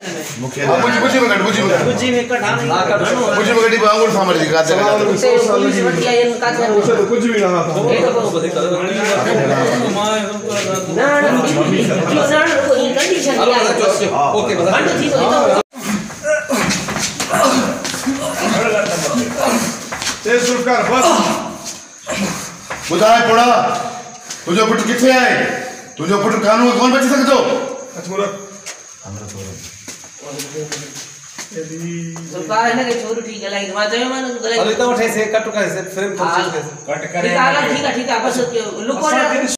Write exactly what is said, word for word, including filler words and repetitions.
मुझे मुझे में कट मुझे में मुझे में कट हां कट मुझे में कटी बांगुर सामर जी का कुछ भी ना था ना ना को इन कंडीशन ओके बता ते सुरकार बस बुधाए पड़ा तुझे पुट किथे आए तुझे पुट कानून कौन बच सकतो अचमुरा सरकार है ना के छोरू ठीक है लाइन मां जय मानो अरे तो उठे से कट का से फ्रेम कट करे ठीक है ठीक है बस लुको